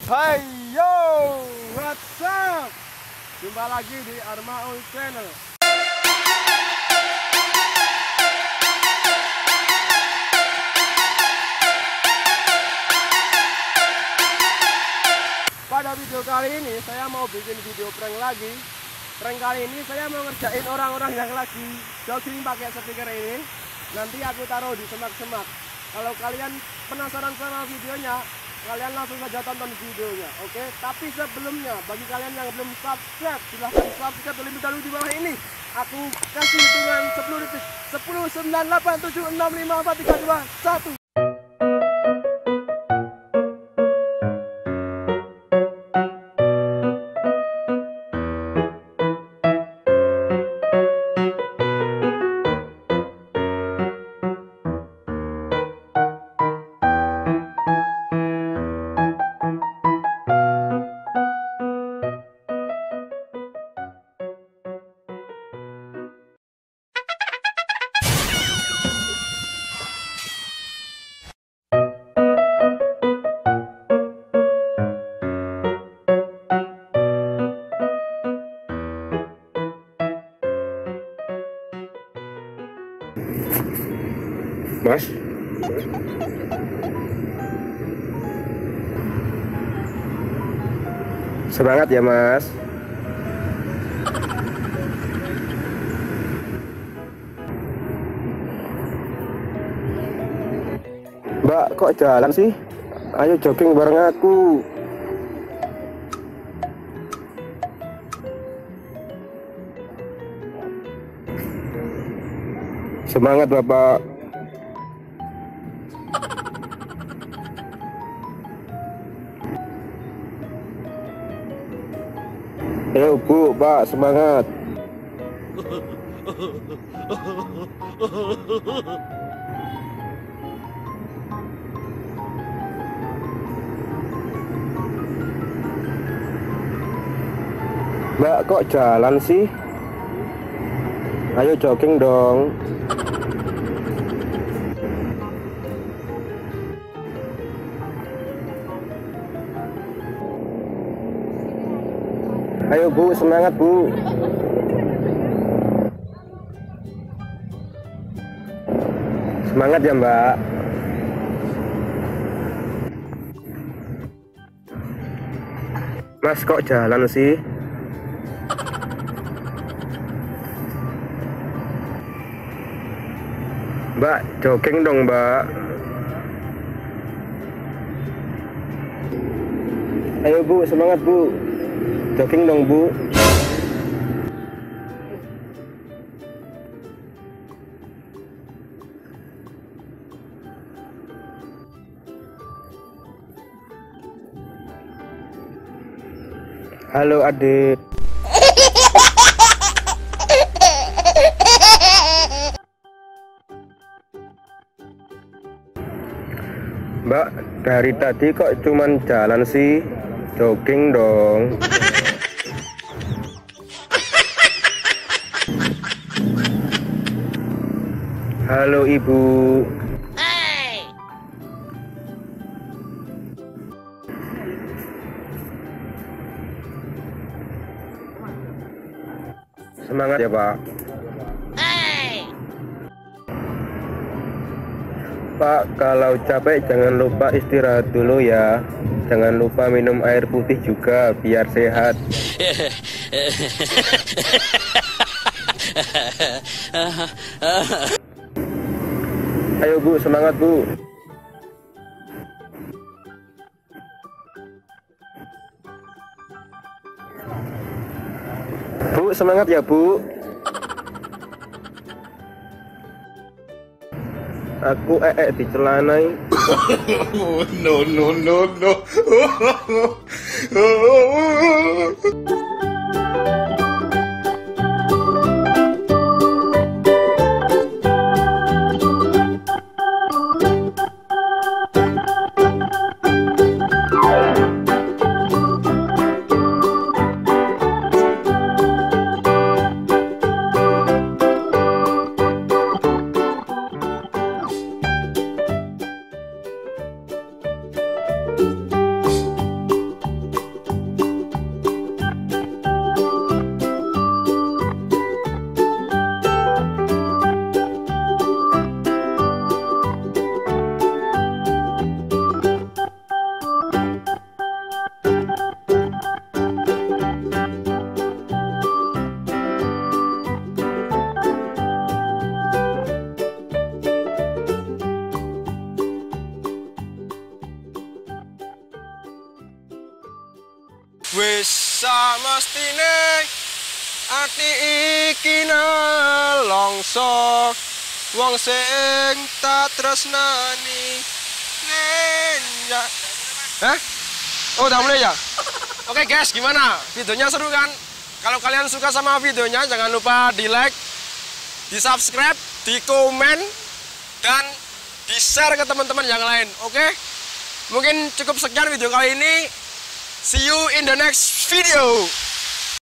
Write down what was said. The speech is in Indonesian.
Hai yo, what's up? Jumpa lagi di Armaul Channel. Pada video kali ini saya mau bikin video prank lagi. Prank kali ini saya mau ngerjain orang-orang yang lagi jogging pakai speaker ini. Nanti aku taruh di semak-semak. Kalau kalian penasaran sama videonya, kalian langsung saja tonton videonya, oke? Tapi sebelumnya, bagi kalian yang belum subscribe, silahkan subscribe terlebih dahulu di bawah ini. Aku kasih hitungan 10 detik. 10, 9, 8, 7, 6, 5, 4, 3, 2, 1. Mas, semangat ya Mas. Mbak, kok jalan sih? Ayo jogging bareng aku. Semangat Bapak. Ayo Bu, Pak, semangat. Mbak, kok jalan sih? Ayo jogging dong. Ayo Bu, semangat Bu. Semangat ya Mbak. Mas, kok jalan sih? Mbak, jogging dong Mbak. Ayo Bu, semangat Bu. Jogging dong Bu. Halo adik. Mbak, dari tadi kok cuman jalan sih? Jogging dong. Halo Ibu. Semangat ya Pak. Pak, kalau capek jangan lupa istirahat dulu ya. Jangan lupa minum air putih juga biar sehat. Ayo Bu, semangat Bu. Bu, semangat ya Bu. Aku di celana. No, no, no, no. Wis samestine ati iki nelongso wong sing tak tresnani nenya. Hah? Oh, udah mulai ya? Oke guys, gimana? Videonya seru kan? Kalau kalian suka sama videonya jangan lupa di-like, di-subscribe, di-komen dan di-share ke teman-teman yang lain. Oke? Mungkin cukup sekian video kali ini. See you in the next video.